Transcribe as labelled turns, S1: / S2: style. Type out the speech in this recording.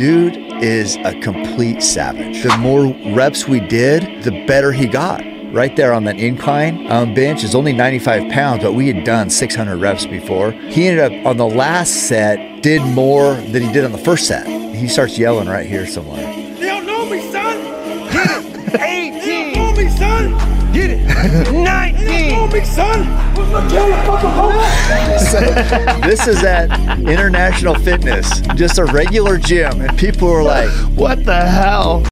S1: dude is a complete savage. The more reps we did, the better he got. Right there on that incline bench is only 95 pounds, but we had done 600 reps before. He ended up on the last set, did more than he did on the first set. He starts yelling right here somewhere.
S2: They don't know me, son. Get it. 18. They don't know me, son. Get it. 19. They don't know me, son.
S1: So, this is at International Fitness, just a regular gym, and people were like,
S3: what the hell?